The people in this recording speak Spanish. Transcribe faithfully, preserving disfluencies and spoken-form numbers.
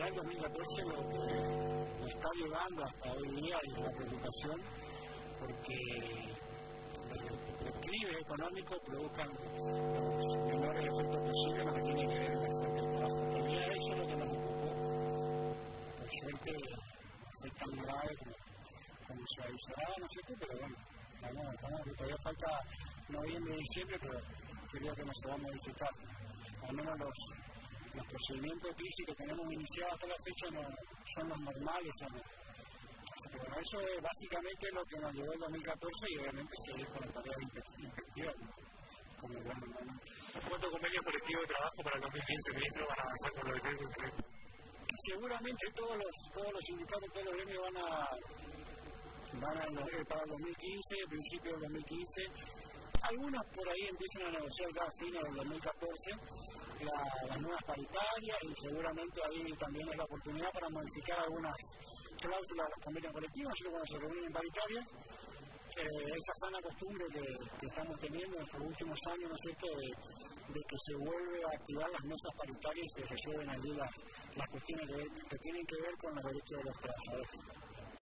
realidad el dos mil catorce lo que nos está llevando hasta hoy día es la preocupación porque los declives económicos provocan los menores efectos posibles lo que tiene que ver en la fuente de trabajo. En realidad eso es lo que nos ocupó. Por suerte no es tan grave como, como se avisaba, no sé qué, pero bueno, vamos, vamos, todavía falta noviembre y diciembre, pero creo que no se va a modificar. Al menos los, los procedimientos de crisis que tenemos iniciados hasta la fecha no son los normales. Son los, pero eso es básicamente lo que nos llevó el dos mil catorce y obviamente seguir con la tarea de inspección. Como bueno, ¿no? ¿Cuántos convenios colectivos de trabajo para el dos mil quince, ministro, van a avanzar con los decretos? Seguramente todos los, todos los sindicatos, todos los gremios van a, van a eh, para el dos mil quince, principio del dos mil quince. Algunas por ahí empiezan a negociar ya a fines del dos mil catorce la, las nuevas paritarias y seguramente ahí también es la oportunidad para modificar algunas cláusulas de los convenios colectivos, así que cuando se reúnen en paritarias, eh, esa sana costumbre que, que estamos teniendo en los últimos años, ¿no es cierto?, de, de que se vuelve a activar las mesas paritarias y se resuelven allí las, las cuestiones que, que tienen que ver con los derechos de los trabajadores.